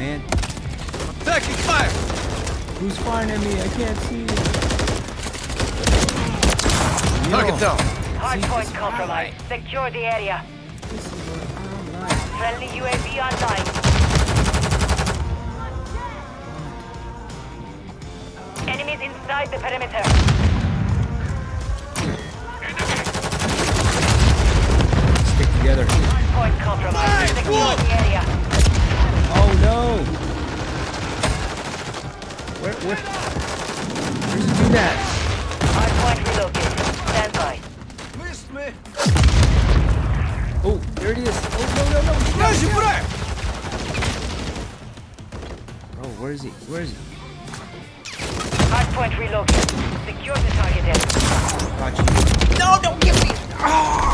man. Taking fire! Who's firing at me? I can't see. Target down. Hardpoint compromised. Secure the area. This is what I like. Friendly UAV online. Enemies inside the perimeter. Stick together. Hardpoint compromised. Secure the area. Oh no! Where's the do that? Hardpoint relocated. Stand by. Missed me. Oh, there it is. Oh no! Flash it, Oh, where is he? Where is he? Hardpoint relocated. Secure the target area. Got you. No, don't get me! Ah!